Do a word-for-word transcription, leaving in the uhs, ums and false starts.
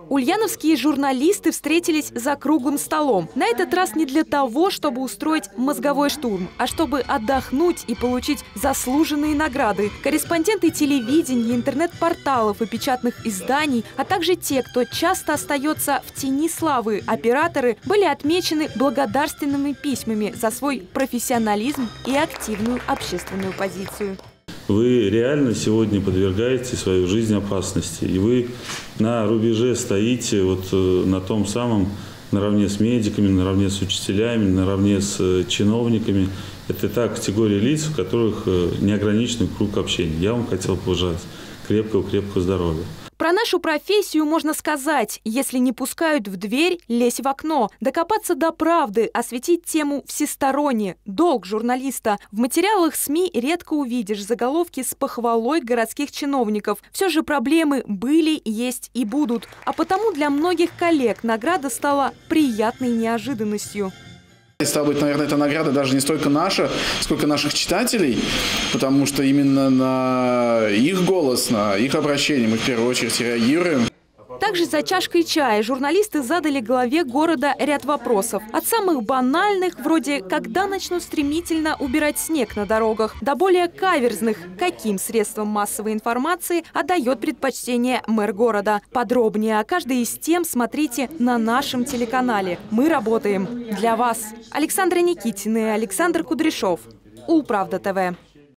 Ульяновские журналисты встретились за круглым столом. На этот раз не для того, чтобы устроить мозговой штурм, а чтобы отдохнуть и получить заслуженные награды. Корреспонденты телевидения, интернет-порталов и печатных изданий, а также те, кто часто остается в тени славы, операторы, были отмечены благодарственными письмами за свой профессионализм и активную общественную позицию. Вы реально сегодня подвергаете свою жизнь опасности. И вы на рубеже стоите вот на том самом, наравне с медиками, наравне с учителями, наравне с чиновниками. Это та категория лиц, у которых неограниченный круг общения. Я вам хотел пожелать крепкого-крепкого здоровья. Про нашу профессию можно сказать: если не пускают в дверь, лезь в окно. Докопаться до правды, осветить тему всесторонне. Долг журналиста. В материалах СМИ редко увидишь заголовки с похвалой городских чиновников. Все же проблемы были, есть и будут. А потому для многих коллег награда стала приятной неожиданностью. Стало быть, наверное, эта награда даже не столько наша, сколько наших читателей, потому что именно на их голос, на их обращение мы в первую очередь реагируем. Также за чашкой чая журналисты задали главе города ряд вопросов. От самых банальных, вроде «когда начнут стремительно убирать снег на дорогах», до более каверзных «каким средством массовой информации отдает предпочтение мэр города». Подробнее о каждой из тем смотрите на нашем телеканале. Мы работаем для вас. Александра Никитина и Александр Кудряшов. Улправда ТВ.